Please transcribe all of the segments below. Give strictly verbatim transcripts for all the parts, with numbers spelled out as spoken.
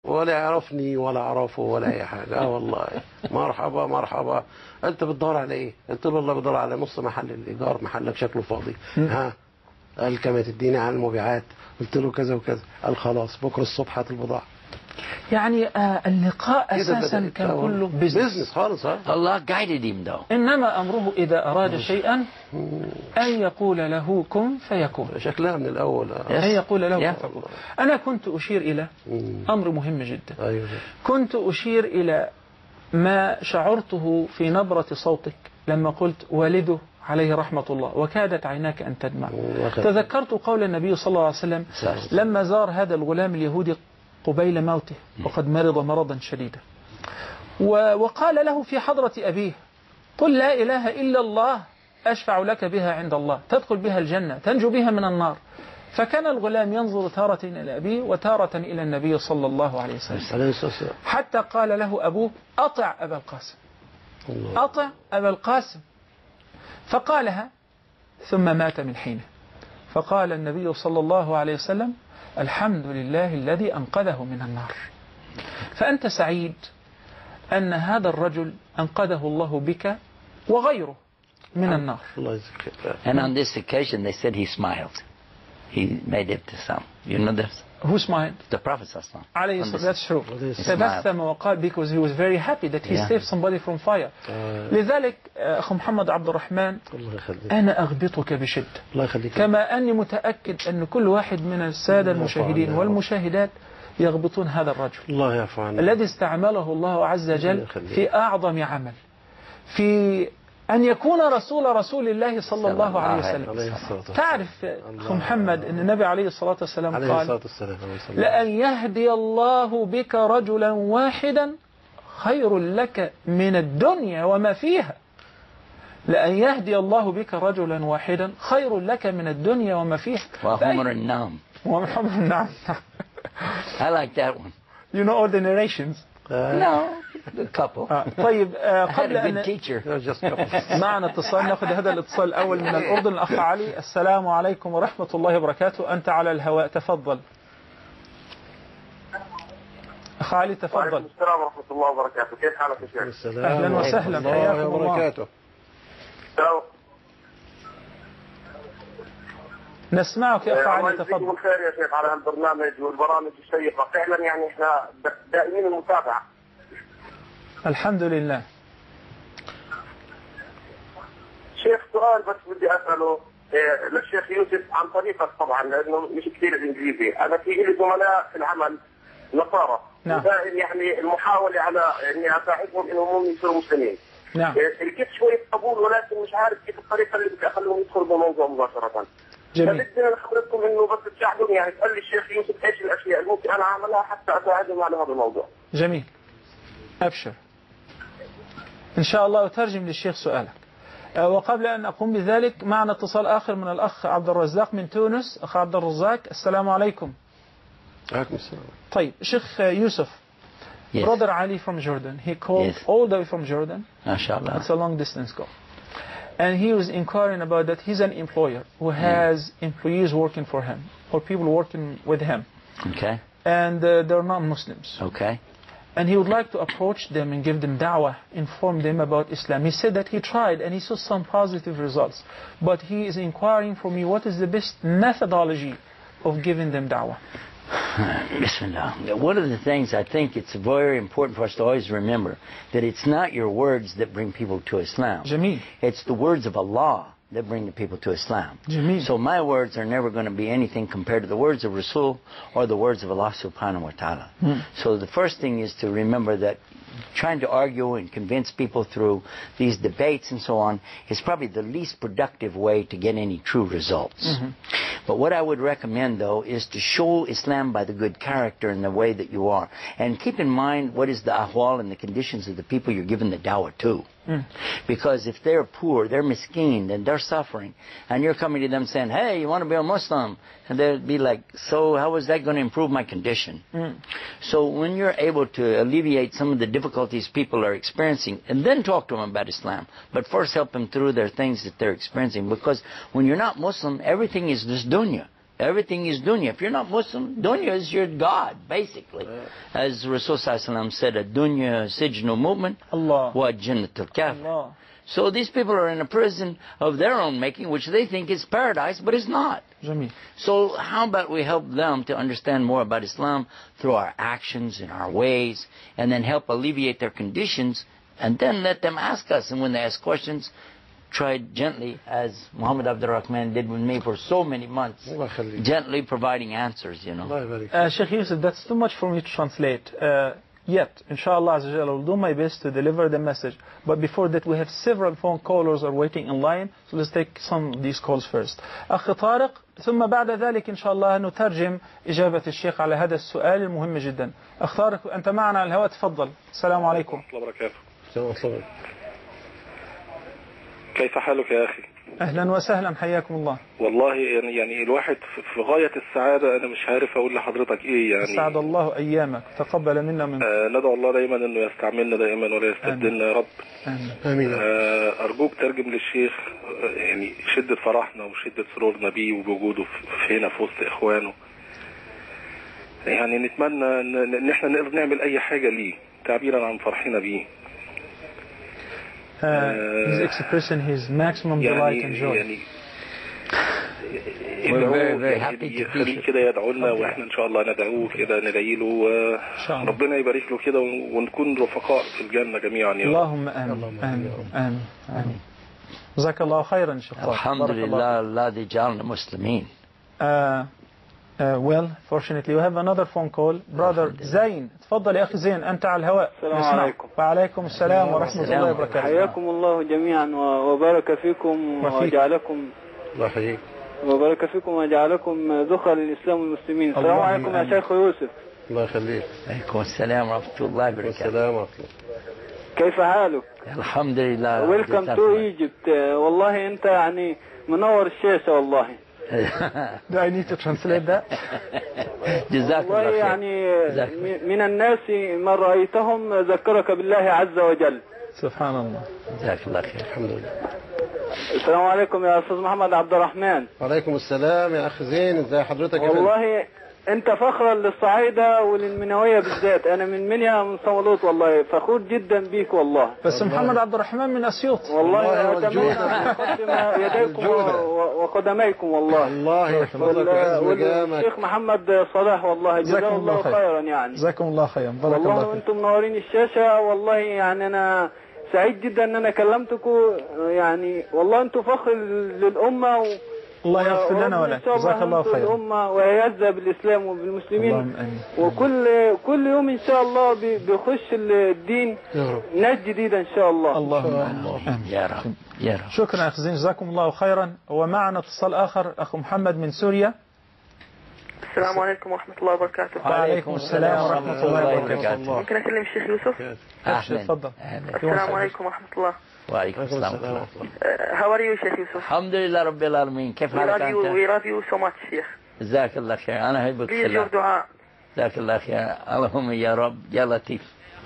ولا يعرفني ولا أعرفه ولا أي حاجة. اه والله مرحبا مرحبا. أنت بتدور على إيه؟ قلت له والله بدور على نص محل الإيجار، محلك شكله فاضي. ها؟ قال كما تديني عن المبيعات. قلت له كذا وكذا. قال خلاص بكرة الصبح هات البضاعة. يعني آه اللقاء أساسا كان كله بيزنس خالص. ها Allah guided him though. إنما أمره إذا أراد شيئا أن يقول له كن فيكون. شكلها من الأول. أن يقول له كن فيكون. أنا كنت أشير إلى أمر مهم جدا. أيوه. كنت أشير إلى ما شعرته في نبرة صوتك لما قلت والده عليه رحمة الله وكادت عيناك أن تدمع. تذكرت قول النبي صلى الله عليه وسلم لما زار هذا الغلام اليهودي قبيل موته وقد مرض مرضا شديدا، وقال له في حضرة أبيه قل لا إله إلا الله أشفع لك بها عند الله، تدخل بها الجنة، تنجو بها من النار. فكان الغلام ينظر تارة إلى أبيه وتارة إلى النبي صلى الله عليه وسلم، حتى قال له أبوه أطع أبا القاسم، أطع أبا القاسم، فقالها ثم مات من حينه. فقال النبي صلى الله عليه وسلم الحمد لله الذي أنقذه من النار. فأنت سعيد أن هذا الرجل أنقذه الله بك وغيره من النار. And on this occasion they said he smiled. He made ibtisam. You know this? Who smiled? The Prophet sallallahu alaihi wasallam. That's true. تبسم وقال because he was very happy that he yeah. saved somebody from fire. uh, لذلك أخو محمد عبد الرحمن أنا أغبطك بشدة كما أني متأكد أن كل واحد من السادة المشاهدين والمشاهدات يغبطون هذا الرجل الله يعفو عنه الذي استعمله الله عز وجل في أعظم عمل، في أن يكون رسول رسول الله صلى الله عليه وسلم. تعرف أخو محمد أن النبي عليه الصلاة والسلام قال لأن يهدي الله بك رجلا واحدا خير لك من الدنيا وما فيها. لأن يهدي الله بك رجلا واحدا خير لك من الدنيا وما فيها. وحمر النعم. وحمر النعم. I like that one. You know all the narrations? Uh, no. A couple. آه. طيب آه قبل أن معنا اتصال، ناخذ هذا الاتصال الأول من الأردن. الأخ علي، السلام عليكم ورحمة الله وبركاته، أنت على الهواء، تفضل. أخ علي تفضل. وعليكم السلام ورحمة الله وبركاته، كيف حالك يا شيخ؟ أهلا وسهلا، حياكم الله. نسمعك يا أخ علي، تفضل. الله خير يا شيخ على هالبرنامج والبرامج الشيقة، فعلا يعني احنا دائمين المتابعة. الحمد لله. شيخ سؤال بس بدي أسأله إيه للشيخ يوسف عن طريقك طبعا لأنه مش كثير الإنجليزي. أنا في لي زملاء في العمل نصارى. نعم. ودائما يعني المحاولة على إني أساعدهم إنهم هم يصيروا مسلمين. نعم. إيه لقيت شوية قبول ولكن مش عارف كيف الطريقة اللي بدي أخليهم يدخلوا بالموضوع مباشرة. جميل. فبدنا نخبركم إنه بس تساعدوني يعني تقول لي الشيخ يوسف إيش الأشياء اللي ممكن أنا أعملها حتى أساعدهم على هذا الموضوع. جميل. أبشر. إن شاء الله أترجم للشيخ سؤالك. وقبل أن أقوم بذلك معنا اتصال آخر من الأخ عبد الرزاق من تونس. أخ عبد الرزاق، السلام عليكم. عليكم السلام. طيب شيخ يوسف. Yes. Brother Ali from Jordan. He called yes. all the way from Jordan. MashaAllah. It's a long distance call. And he was inquiring about that. He's an employer who has mm. employees working for him or people working with him. Okay. And uh, they're not Muslims. Okay. And he would like to approach them and give them da'wah, inform them about Islam. He said that he tried and he saw some positive results. But he is inquiring for me what is the best methodology of giving them da'wah. Bismillah. One of the things I think it's very important for us to always remember that it's not your words that bring people to Islam. Jameel. It's the words of Allah that bring the people to Islam. Jameel. So my words are never going to be anything compared to the words of Rasul or the words of Allah subhanahu wa ta'ala. Hmm. So the first thing is to remember that trying to argue and convince people through these debates and so on is probably the least productive way to get any true results. Mm-hmm. But what I would recommend, though, is to show Islam by the good character and the way that you are. And keep in mind what is the ahwal and the conditions of the people you're giving the dawah to. Mm. Because if they're poor, they're miskeen, and they're suffering, and you're coming to them saying, hey, you want to be a Muslim? And they'd be like, so how is that going to improve my condition? Mm. So when you're able to alleviate some of the difficulties people are experiencing, and then talk to them about Islam, but first help them through their things that they're experiencing. Because when you're not Muslim, everything is this dunya. Everything is dunya. If you're not Muslim, dunya is your God, basically. As Rasul Sallallahu Alaihi Wasallam said, a dunya sijnu movement, Allah. wa jannatul kafir. Allah. So these people are in a prison of their own making, which they think is paradise, but it's not. جميل. So how about we help them to understand more about Islam through our actions and our ways, and then help alleviate their conditions, and then let them ask us. And when they ask questions, try gently, as Muhammad Abdul Rahman did with me for so many months, gently providing answers, you know. Uh, Sheikh Yusuf, that's too much for me to translate. Uh, yet, inshallah, I will do my best to deliver the message. But before that, we have several phone callers are waiting in line, so let's take some of these calls first. أخ طارق، ثم بعد ذلك إن شاء الله نترجم إجابة الشيخ على هذا السؤال المهم جدا. أخ طارق، أنت معنا على الهواء، تفضل. السلام عليكم. ورحمة الله وبركاته. كيف حالك يا أخي؟ أهلا وسهلا، حياكم الله. والله يعني يعني الواحد في غاية السعادة، أنا مش عارف أقول لحضرتك إيه يعني. سعد الله أيامك، تقبل منا من. آه ندعو الله دائما إنه يستعملنا دائما ولا يستبدلنا يا رب. آمين. آه أرجوك ترجم للشيخ يعني شدة فرحنا وشدة سرورنا بيه وبوجوده في هنا في وسط إخوانه. يعني نتمنى إن إحنا نقدر نعمل أي حاجة ليه تعبيرا عن فرحنا بيه. Uh, he's expressing his maximum delight and joy. يعني يخليه كده يدعو لنا واحنا ان شاء الله ندعوه كده ندعي له ربنا يبارك له كده ونكون رفقاء في الجنة جميعا يا اللهم امين امين امين امين. جزاك الله خيرا شيخ. الحمد لله الذي جعلنا مسلمين. Uh, well, fortunately, we have another phone call. Brother زين، تفضل يا أخي زين، أنت على الهواء. السلام عليكم. وعليكم السلام ورحمة الله وبركاته. حياكم الله جميعا وبارك فيكم وجعلكم الله يحييك وبارك فيكم وجعلكم ذخر للإسلام والمسلمين. السلام عليكم يا شيخ يوسف. الله يخليك. عليكم السلام ورحمة الله وبركاته. السلام ورحمة. كيف حالك؟ الحمد لله. Welcome to Egypt. والله أنت يعني منور الشاشة والله. Do I need to translate that? جزاك الله خير. يعني من الناس من رأيتهم ذكرك بالله عز وجل. سبحان الله. جزاك الله خير. الحمد لله. السلام عليكم يا أستاذ محمد عبد الرحمن. وعليكم السلام يا أخ زين، ازي حضرتك؟ والله أنت فخرا للصعيدة وللمنوية بالذات. أنا من منيا من صولوت، والله فخور جدا بيك والله. بس محمد عبد الرحمن من أسيوط. والله أتمنى أن أقدم يديكم وقدميكم والله. الله يحفظك ويعز مقامك. والشيخ محمد صلاح والله جزاه الله خيرا يعني. جزاكم الله خيرا. بارك الله والله وأنتم منورين الشاشة. والله يعني أنا سعيد جدا أن أنا كلمتكم يعني. والله أنتم فخر للأمة و... الله يغفر لنا ولك. جزاك الله خيرا. الأمة ويعز بالإسلام وبالمسلمين. وكل كل يوم إن شاء الله بيخش الدين ناس جديدة إن شاء الله. اللهم آمين يا رب يا رب. شكرا أخ زين، جزاكم الله خيرا. ومعنا اتصال آخر، أخو محمد من سوريا. السلام عليكم ورحمة الله وبركاته. وعليكم السلام ورحمة الله وبركاته. ممكن أكلم الشيخ يوسف؟ أهلا. تفضل. السلام عليكم ورحمة الله. وعليكم السلام ورحمة الله. How are you شيخ يوسف؟ الحمد لله رب العالمين. كيف حالك أنت؟ We love you so much شيخ. جزاك الله خير. أنا أحبك في الله. دعاء. جزاك الله خير. اللهم يا رب يا لطيف.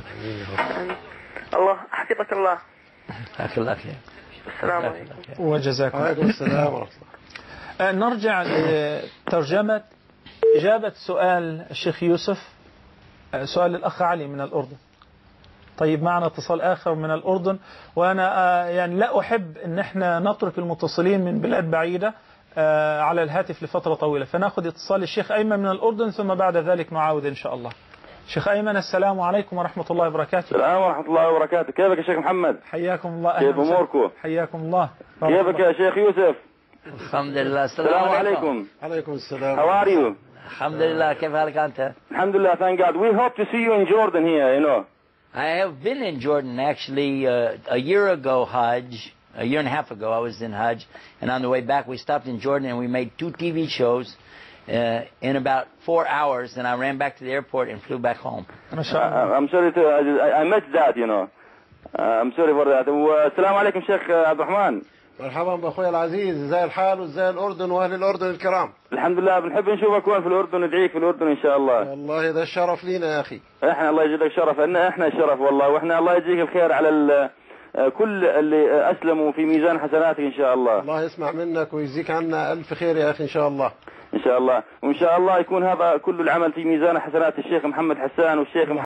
الله حفظك الله. جزاك الله خير. السلام عليكم. وجزاكم. وعليكم السلام ورحمة الله. نرجع لترجمة إجابة سؤال الشيخ يوسف، سؤال الأخ علي من الأردن. طيب معنا اتصال آخر من الأردن، وأنا يعني لا أحب أن احنا نترك المتصلين من بلاد بعيدة على الهاتف لفترة طويلة، فنأخذ اتصال الشيخ أيمن من الأردن ثم بعد ذلك نعاود إن شاء الله. شيخ أيمن السلام عليكم ورحمة الله وبركاته. السلام ورحمة الله وبركاته. كيفك يا شيخ محمد؟ حياكم الله. كيف أموركم؟ حياكم الله. كيفك يا شيخ يوسف؟ الحمد لله. السلام عليكم. عليكم السلام. How are you? الحمد لله. كيف حالك أنت؟ الحمد لله. Thank God. We hope to see you in Jordan here, you know. I have been in Jordan actually uh, a year ago Hajj. A year and a half ago I was in Hajj, and on the way back we stopped in Jordan and we made two T V shows uh, in about four hours, and I ran back to the airport and flew back home. Uh, I'm sorry to I, I missed that, you know. Uh, I'm sorry for that. السلام عليكم شيخ عبد الرحمن. مرحبا باخويا العزيز، ازاي الحال وازاي الاردن واهل الاردن الكرام؟ الحمد لله. بنحب نشوفك وين في الاردن، ندعيك في الاردن ان شاء الله. والله ده الشرف لينا يا اخي. احنا الله يجزيك شرف، ان احنا الشرف والله، واحنا الله يجزيك الخير على كل اللي أسلموا في ميزان حسناتك إن شاء الله. الله يسمع منك ويجزيك عنا ألف خير يا أخي إن شاء الله. إن شاء الله، وإن شاء الله يكون هذا كل العمل في ميزان حسنات الشيخ محمد حسان والشيخ محمد